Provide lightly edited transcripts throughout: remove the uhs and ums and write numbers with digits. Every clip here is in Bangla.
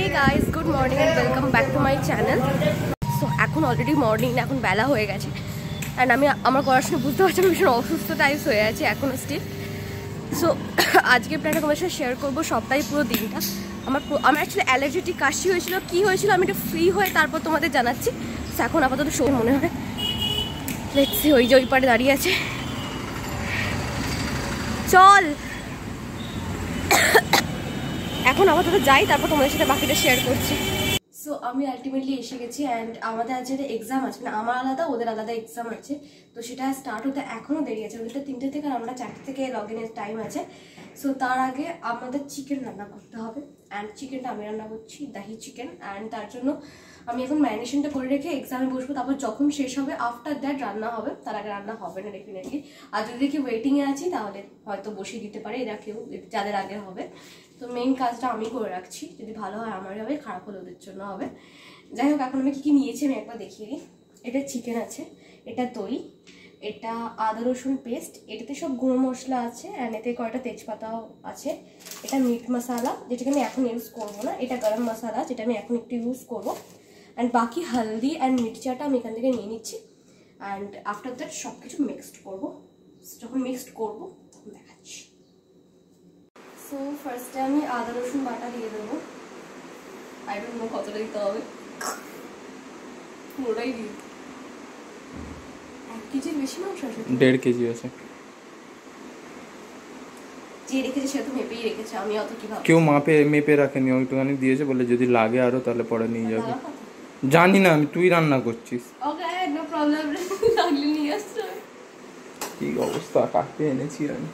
Guys, good morning and welcome back to my channel. So এখন অলরেডি মর্নিং, এখন বেলা হয়ে গেছে অ্যান্ড আমি আমার পড়াশোনা বুঝতে পারছি আমি ভীষণ অসুস্থ টাইপস হয়ে আছি এখনও স্টিল। সো আজকে প্ল্যানটা তোমার সাথে শেয়ার করবো সবটাই, পুরো দিনটা। আমার অ্যাকচুয়ালি অ্যালার্জেটিক কাশি হয়েছিল, কী হয়েছিল আমি একটু ফ্রি হয়ে তারপর তোমাদের জানাচ্ছি। সো এখন আপাতত শো মনে হয় লেটস ওই যে ওই পারে দাঁড়িয়ে আছে, চল এখন আপাতত যাই, তারপর তোমাদের সাথে বাকিটা শেয়ার করছি। সো আমি আলটিমেটলি এসে গেছি অ্যান্ড আমাদের আজ একটা এক্সাম আছে, মানে আমার আলাদা ওদের আলাদা এক্সাম আছে। তো সেটা স্টার্ট হতে এখনও দেরি আছে, ওদেরটা 3টে থেকে আর আমরা 4টে থেকে লগ ইনের টাইম আছে। সো তার আগে আমাদের চিকেন রান্না করতে হবে অ্যান্ড চিকেনটা আমি রান্না করছি, দাহি চিকেন। অ্যান্ড তার জন্য আমি এখন ম্যারিনেশনটা করে রেখে এক্সামে বসবো, তারপর যখন শেষ হবে আফটার দ্যাট রান্না হবে, তার আগে রান্না হবে না ডেফিনেটলি। আর যদি দেখি ওয়েটিংয়ে আছি তাহলে হয়তো বসিয়ে দিতে পারে এরা কেউ, যাদের আগে হবে। তো মেইন কাজটা আমি করে রাখছি, যদি ভালো হয় আমারই হবে, খারাপ হলে ওদের জন্য হবে। যাই হোক, এখন আমি কী কী নিয়েছি আমি একবার দেখিয়ে দিই। এটা চিকেন আছে, এটা দই, এটা আদা রসুন পেস্ট, এটাতে সব গুঁড়ো মশলা আছে অ্যান্ড এতে কয়েকটা তেজপাতাও আছে। এটা মিট মশলা, যেটাকে আমি এখন ইউজ করবো না। এটা গরম মশলা, যেটা আমি এখন একটু ইউজ করবো। অ্যান্ড বাকি হলদি অ্যান্ড মির্চাটা আমি এখান থেকে নিয়ে নিচ্ছি। অ্যান্ড আফটার দ্যাট সব কিছু মিক্সড করবো। যখন মিক্সড করবো তখন দেখাচ্ছি। সো ফার্স্টে আমি আদা রসুন বাটা দিয়ে দেবো। আই ডোন্ট নো কতটা দিতে হবে, পুরোটাই দিই। 1 কেজির বেশি মাংস আছে, 1.5 কেজি আছে। যে রেখেছে সে তো মেপেই রেখেছে, আমি অত কিভাবে? কেউ মেপে রাখেনি, ওইটুখানি দিয়েছে, বলে যদি লাগে আরো তাহলে পরে নিয়ে যাবে। জানি না আমি, তুই রান্না করছিস। ওকে, নো প্রবলেম, লাগলে নিয়ে আসছো। কি অবস্থা, কাটতে এনেছি আমি।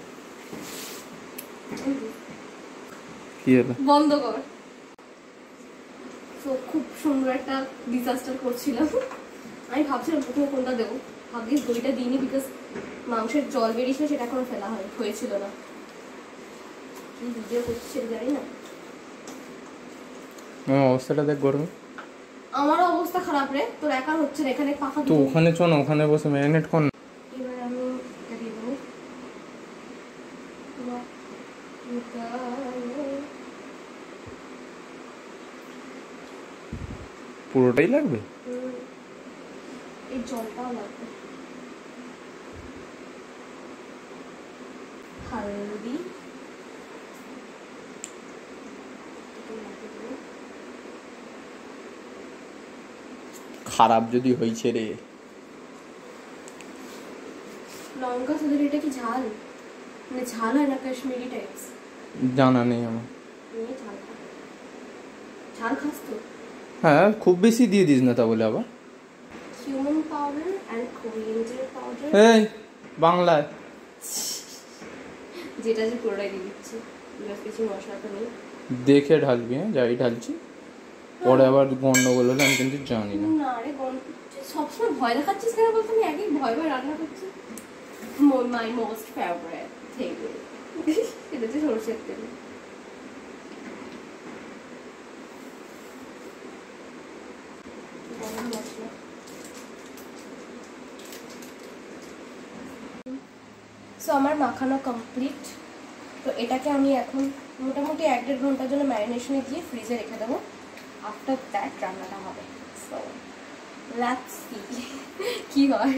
কি হলো? বন্ধ কর। তো খুব সুন্দর একটা ডিজাস্টার করছিলাম। আমি ভাবছিলাম প্রথমে কোনটা দেবো, ভাবছি দইটা দিইনি, বিকজ মাংসের জল বেরিয়েছিল, সেটা এখনো ফেলা হয়েছিল না। কি ভিডিও করছি সেটা জানি না। আমার অবস্থাটা দেখ গরমে। আমারও অবস্থা খারাপ রে, তোর একার হচ্ছে না, এখানে পাখা তো ওখানে চল না, ওখানে বসে ম্যারিনেট কর না। এবার আমি এটা দিয়ে দেবো। পুরোটাই লাগবে, এই জলটাও লাগবে। হলদি, খারাপ যদি হয়েছে রে। লঙ্কা, তোদের এটা কি ঝাল? মানে ঝাল হয় না কাশ্মীরি টাইপস? জানা নেই আমার। ঝাল খাস তো? হ্যাঁ, খুব বেশি দিয়ে দিস না, তা বলে আবার। Cumin powder and coriander powder. এই বাংলায় যেটা যে পুরোটাই দিয়ে দিচ্ছি, কিছু মশলা তো নেই। দেখে ঢালবি, হ্যাঁ যাই ঢালছি, পরে আবার গন্ডগোল হলে আমি কিন্তু জানি না। না রে, সবসময় ভয় দেখাচ্ছিস কেন বলতো? আমি একই ভয় ভয় রান্না করছি। মাই মোস্ট ফেভারিট থিং, এটা হচ্ছে সরষের তেল। সো আমার মাখানো কমপ্লিট। তো এটাকে আমি এখন মোটামুটি 1-1.5 ঘন্টার জন্য ম্যারিনেশনে দিয়ে ফ্রিজে রেখে দেবো। আফটার দ্যাট রান্নাটা হবে। সো লেটস সি কি হয়।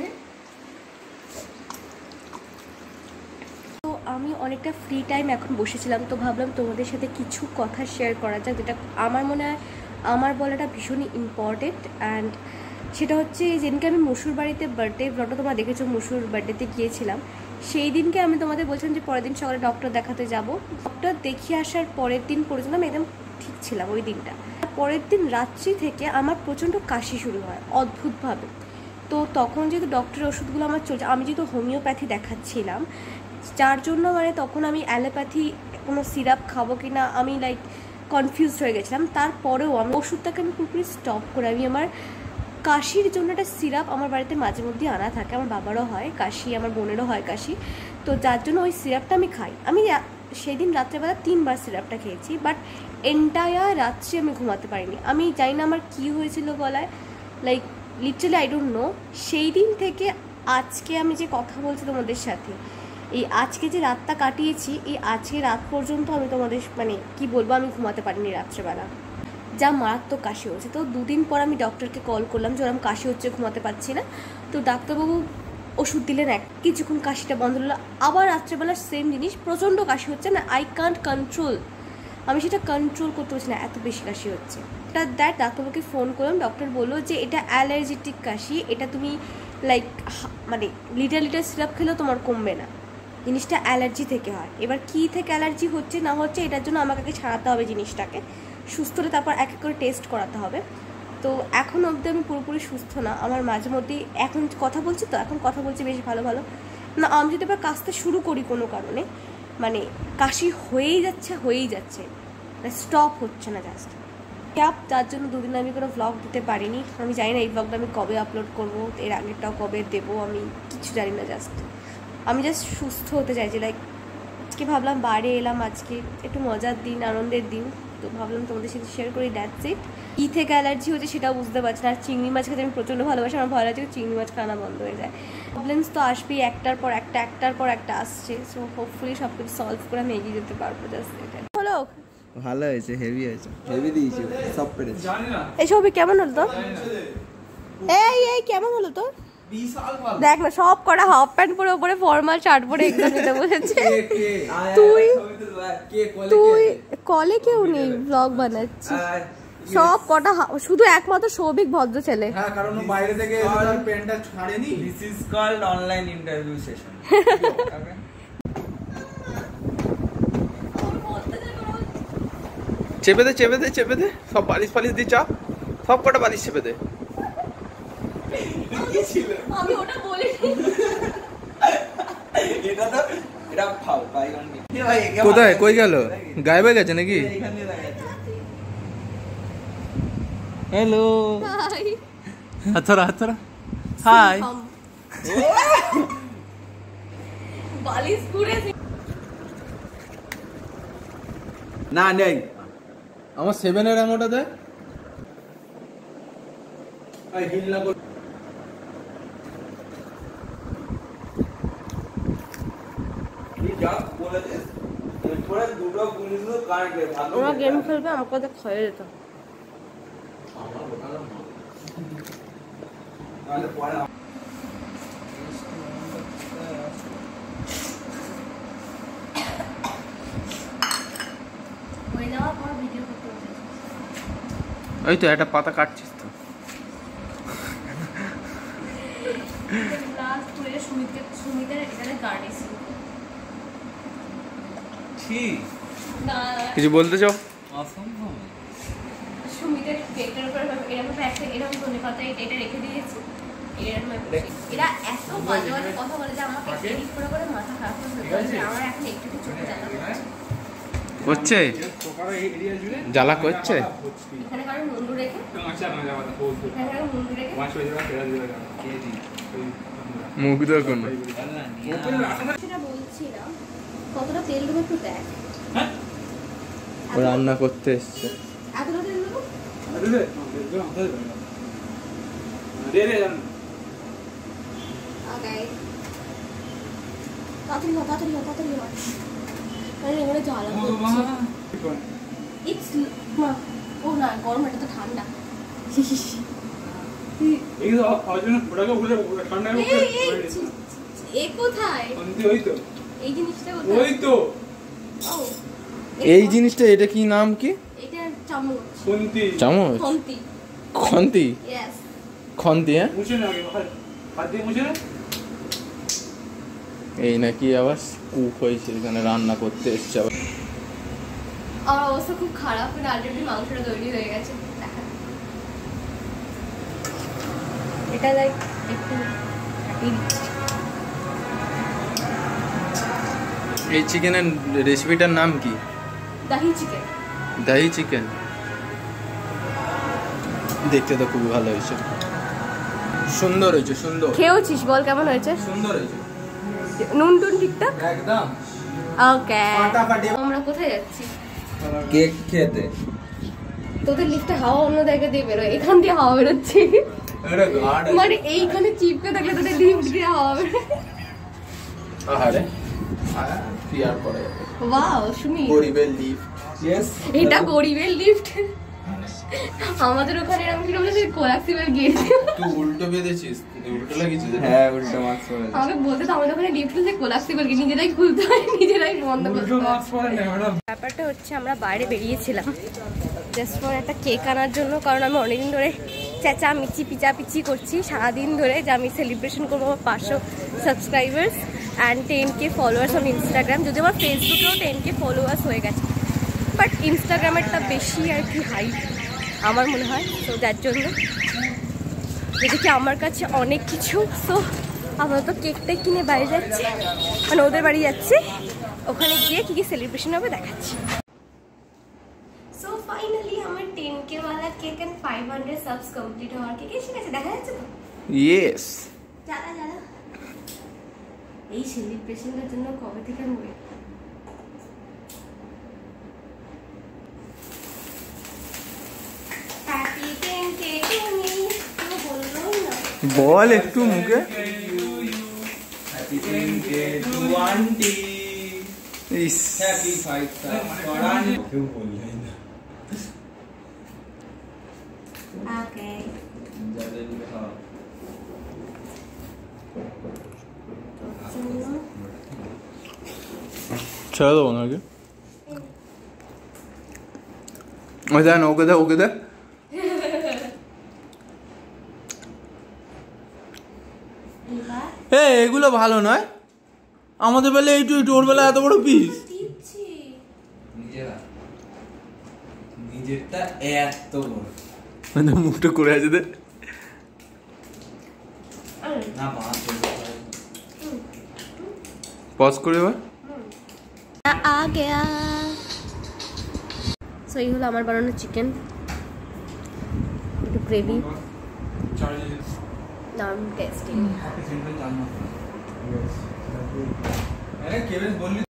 তো আমি অনেকটা ফ্রি টাইম এখন বসেছিলাম, তো ভাবলাম তোমাদের সাথে কিছু কথা শেয়ার করা যাক, যেটা আমার মনে হয় আমার বলাটা ভীষণই ইম্পর্টেন্ট। অ্যান্ড সেটা হচ্ছে যেদিনকে আমি মুসুর বাড়িতে বার্থডে ব্লগটা তোমরা দেখেছো, মুসুর বার্থডেতে গিয়েছিলাম, সেই দিনকে আমি তোমাদের বলছিলাম যে পরের দিন সকালে ডক্টর দেখাতে যাব। ডক্টর দেখিয়ে আসার পরের দিন পর্যন্ত আমি একদম ঠিক ছিলাম ওই দিনটা। পরের দিন রাত্রি থেকে আমার প্রচণ্ড কাশি শুরু হয় অদ্ভুতভাবে। তো তখন যেহেতু ডক্টরের ওষুধগুলো আমার চলছে, আমি যেহেতু হোমিওপ্যাথি দেখাচ্ছিলাম, যার জন্য মানে তখন আমি অ্যালোপ্যাথি কোনো সিরাপ খাবো কি না আমি কনফিউজড হয়ে গেছিলাম। তারপরেও আমি ওষুধটাকে আমি পুরোপুরি স্টপ করে আমি আমার কাশির জন্য একটা সিরাপ আমার বাড়িতে মাঝে মধ্যে আনা থাকে, আমার বাবারও হয় কাশি, আমার বোনেরও হয় কাশি, তো যার জন্য ওই সিরাপটা আমি খাই। আমি সেদিন রাত্রেবেলা 3 বার সিরাপটা খেয়েছি, বাট এন্টায়ার রাত্রে আমি ঘুমাতে পারিনি। আমি জানি না আমার কী হয়েছিল গলায়, লিটারালি আই ডোন্ট নো। সেই দিন থেকে আজকে আমি যে কথা বলছি তোমাদের সাথে, এই আজকে যে রাতটা কাটিয়েছি, এই আজকে রাত পর্যন্ত আমি তোমাদের মানে কি বলবো, আমি ঘুমাতে পারিনি রাত্রেবেলা। যা মারাত্মক কাশি হচ্ছে। তো 2 দিন পর আমি ডক্টরকে কল করলাম যে ওরকম কাশি হচ্ছে, ঘুমাতে পারছি না। তো ডাক্তারবাবু ওষুধ দিলেন, কিছুক্ষণ কাশিটা বন্ধ হলো, আবার রাত্রেবেলা সেম জিনিস, প্রচণ্ড কাশি হচ্ছে না, আই কান্ট কন্ট্রোল, আমি সেটা কন্ট্রোল করতে পারছি না, এত বেশি কাশি হচ্ছে। ডাক্তারবাবুকে ফোন করলাম, ডক্টর বললো যে এটা অ্যালার্জেটিক কাশি, এটা তুমি লাইক মানে লিটার সিরাপ খেলেও তোমার কমবে না, জিনিসটা অ্যালার্জি থেকে হয়। এবার কী থেকে অ্যালার্জি হচ্ছে না হচ্ছে এটার জন্য আমাকে আগে ছাড়াতে হবে জিনিসটাকে, সুস্থ হলে তারপর এক এক করে টেস্ট করাতে হবে। তো এখন অবধি আমি পুরোপুরি সুস্থ না, আমার মাঝে মধ্যেই এখন কথা বলছি, তো এখন কথা বলছি বেশ ভালো ভালো না। আমি যদি এবার কাশতে শুরু করি কোনো কারণে, মানে কাশি হয়েই যাচ্ছে, স্টপ হচ্ছে না জাস্ট ক্যাপ, যার জন্য 2 দিন আমি কোনো ভ্লগ দিতে পারিনি। আমি জানি না এই ভ্লগটা আমি কবে আপলোড করবো, এর আগেরটাও কবে দেবো, আমি কিছু জানি না। আমি জাস্ট সুস্থ হতে চাইছি। লাইক আজকে ভাবলাম বাইরে এলাম, আজকে একটু মজার দিন, আনন্দের দিন, তো ভাবলাম তোমাদের সাথে শেয়ার করি। That's it. কী থেকে অ্যালার্জি হচ্ছে সেটাও বুঝতে পারছি না। আর চিংড়ি মাছ খেতে আমি প্রচণ্ড ভালোবাসি, আমার ভালো লাগছে চিংড়ি মাছ খাওয়া বন্ধ হয়ে যায়। প্রবলেমস তো আসবেই, একটার পর একটা আসছে। সো হোপফুলি সব কিছু সলভ করে আমি এগিয়ে যেতে পারবো। জাস্ট এটা হলো। ভালো হয়েছে, হেভি হয়েছে, হেভি দিয়েছি, সব পেরেছি। এই ছবি কেমন হলো তো? এই কেমন হলো তো? দেখ না, সব কটা হাফ প্যান্ট পরে উপরে ফর্মাল শার্ট পরে এক্সাম দিতে বসেছে। তুই কলে কেউ নেই, ব্লগ বানাচ্ছি। সব কটা শুধু একমাত্র সৌভিক ভদ্র ছেলে। হ্যাঁ, কারণ বাইরে থেকে প্যান্টটা ছাড়েনি। This is called online interview session. চেপে দে সব বালিশ দিয়ে চাপ, সব কটা বালিশ চেপে দে। আমি ওটা বলিনি। কোথায় কই গেল? গায়েব হয়ে গেছে নাকি? হ্যালো, হাতরা হাই। বালিশ পুরে না নেই আমার 7-এর এমনটা দেয়। ওরা গেম খেলবে, আমার কথা ক্ষয়ে যেত। ওই তো একটা পাতা কাটছিস তো। কিছু বলতে চাও? সুমিতের কেকের উপর এরকম একটা এরকম ধনে পাতা এটা রেখে দিয়েছি। এরা এত বাজে বাজে কথা বলে যে আমাকে এডিট করে মাথা খারাপ হয়ে যাচ্ছে। আমার এখন একটু চোখে জ্বালা করছে, জ্বালা করছে। এখানে কারণ মুন্ডু রেখে মুখ দেখুন। সেটা বলছি না, কতটা তেল দেবো একটু দেখ। ও রান্না করতে এসছে। এতটা তেল দেবো? তাড়াতাড়ি এখানে জ্বালা করছে। ও না, গরম, এটা তো ঠান্ডা। এই জিনিসটা, এটা কি নাম কি? এটা চামচ। চামচ? খন্তি। খন্তি। হ্যাঁ, এই নাকি আবার কুক হয়েছে, এখানে রান্না করতে এসছে আবার। আমার অবস্থা খুব খারাপ, কিন্তু আলরেডি মাংসটা তৈরি হয়ে গেছে। এটা লাইক একটু এই চিকেনের রেসিপিটার নাম কি? দাহি চিকেন। দেখতে তো খুব ভালো হয়েছে, সুন্দর হয়েছে। সুন্দর খেয়েছিস? বল কেমন হয়েছে? সুন্দর হয়েছে, নুন টুন ঠিকঠাক একদম। ওকে, আমরা কোথায় যাচ্ছি? কেক খেতে। তোদের লিফটে হাওয়া অন্য জায়গা দিয়ে বেরোয়, এখান দিয়ে হাওয়া বেরোচ্ছে। মানে এইখানে চিপকে থাকলে তোদের লিফট দিয়ে হাওয়া বেরোয়। ওয়াও, শুনি গরিবের লিফট। ইয়েস, এটা গরিবের লিফট। আমাদের ওখানে এরকম কি বলে কোলাক্সিবল গিয়েছে। তুই উল্টো বেঁধেছিস, উল্টো লাগিয়েছিস? হ্যাঁ উল্টো মাস্ক পরে আমাকে বলতে তো আমাদের ওখানে ডিপ খুলতে কোলাক্সিবল গিয়ে নিজেরাই খুলতে হয়, নিজেরাই বন্ধ করতে হয়। ব্যাপারটা হচ্ছে আমরা বাইরে বেরিয়েছিলাম জাস্ট ফর একটা কেক আনার জন্য, কারণ আমি অনেকদিন ধরে চেঁচামেচি পিচাপিচি করছি সারাদিন ধরে যে আমি সেলিব্রেশন করবো আমার 500 subscribers and 10K followers on Instagram. যদি আমার ফেসবুকেও 10K ফলোয়ার্স হয়ে গেছে, বাট ইনস্টাগ্রামেরটা বেশি আর কি হাই আমার মনে হয়। তো যার জন্য যেদিকে আমার কাছে অনেক কিছু, সো আপাতত কেকটা কিনে বাইরে যাচ্ছি, মানে ওদের বাড়ি যাচ্ছি, ওখানে গিয়ে কী কী সেলিব্রেশন হবে দেখাচ্ছি। সো ফাইনালি আমার 10K ওয়ালা কেক এন্ড 500 সাবস কমপ্লিট হওয়ার কেক এসে গেছে, দেখা যাচ্ছে তো? ইয়েস। জানা জানা এই সেলিব্রেশনের জন্য কবে থেকে আমি wait. Happy 10K to me, তো বললো না বল একটু মুখে। হ্যাপি 10K টু আন্টি, ইস হ্যাপি 5 স্টার ফর আন্টি। কেউ বললেই না। ওকে যাদের খাওয়া ছেড়ে দেবো নাকি? ওই দেখ না, ওকে দেখ, ওকে দেখ। এগুলো ভালো নয়, আমাদের বেলা এইটু এইটু, ওর বেলা এত বড় পিস। নিজেরটা এত বড় মানে মুখটা করে আছে দে না, মাছ পজ করে এবার। आ गया। সো এই হলো আমার বানানো চিকেন, একটু গ্রেভি, দারুণ টেস্টি। আরে কেবেস বললি